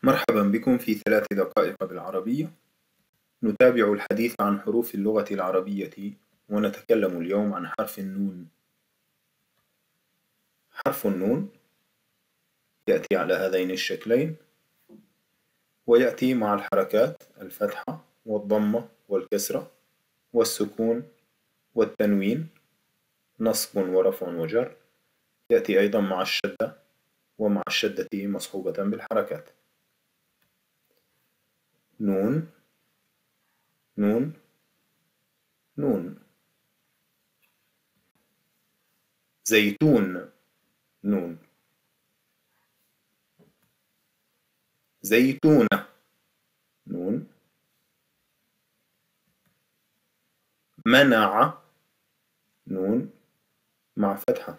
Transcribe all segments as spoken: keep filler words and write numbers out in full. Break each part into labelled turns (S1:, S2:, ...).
S1: مرحبا بكم في ثلاث دقائق بالعربية. نتابع الحديث عن حروف اللغة العربية، ونتكلم اليوم عن حرف النون. حرف النون يأتي على هذين الشكلين، ويأتي مع الحركات الفتحة والضمة والكسرة والسكون والتنوين، نصب ورفع وجر. يأتي أيضا مع الشدة، ومع الشدة مصحوبة بالحركات. نون نون نون. زيتون نون. زيتونة نون. منع نون مع فتحة.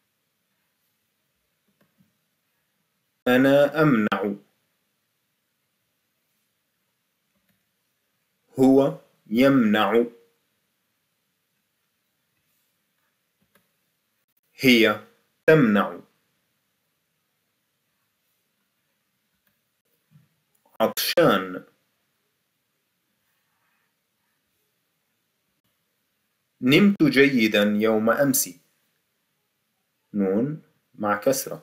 S1: أنا أمنع. هو يمنع. هي تمنع. عطشان. نمت جيدا يوم أمس نون مع كسرة.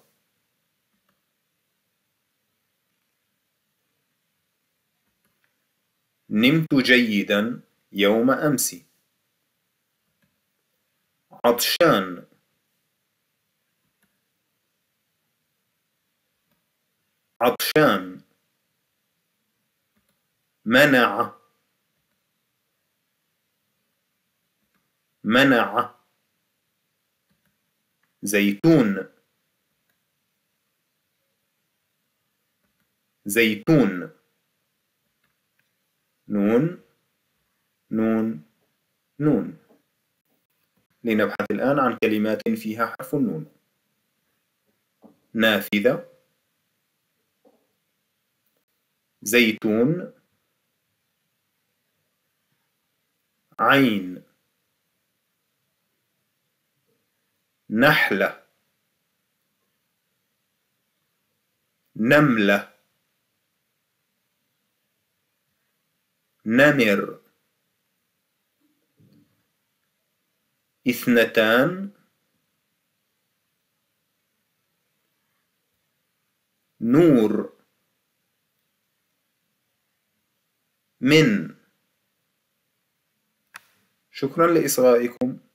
S1: نمت جيدا يوم أمس. عطشان. عطشان. منع. منع. زيتون. زيتون. نون نون نون. لنبحث الآن عن كلمات فيها حرف النون. نافذة. زيتون. عين. نحلة. نملة. نمر. اثنتان. نور. من. شكرا لإصغائكم.